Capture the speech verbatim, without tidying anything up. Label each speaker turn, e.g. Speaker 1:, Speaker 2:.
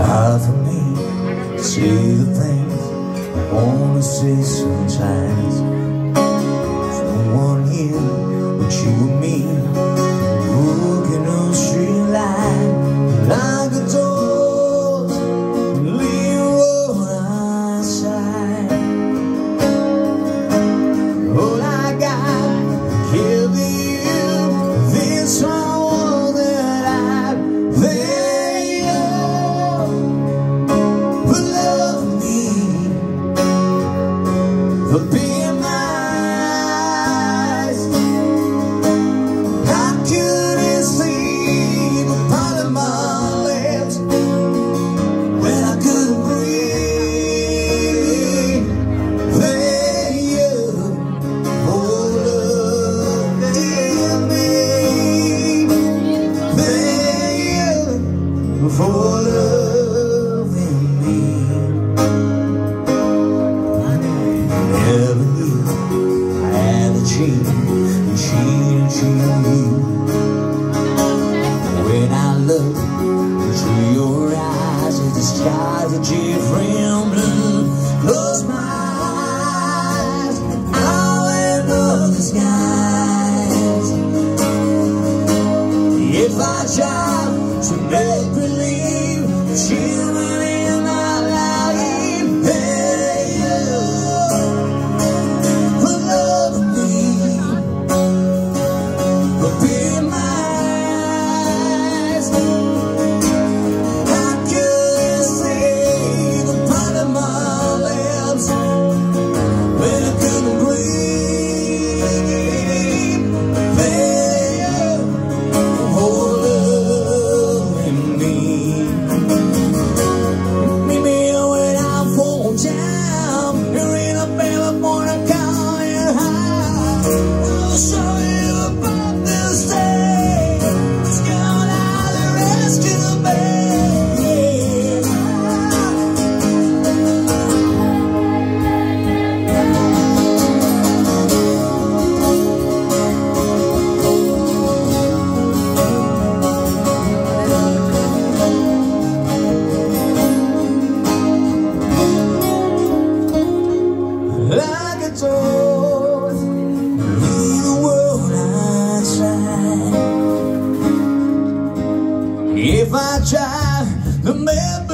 Speaker 1: hard for me to say the things I wanna say sometimes. There's no one here but you and me, walking on a street line like a door, leave road outside. All I got can be you, this all that I've but be my eyes. How could it sleep upon my lips when I couldn't breathe? Then you hold up in me. Then you hold up in me. Never knew I had to cheat and cheat and cheat on you. When I look into your eyes, the skies are different blue. Close my eyes, I'll end up the skies. If I try to make believe that you're in my life, like a door, leave the world outside. If I try to make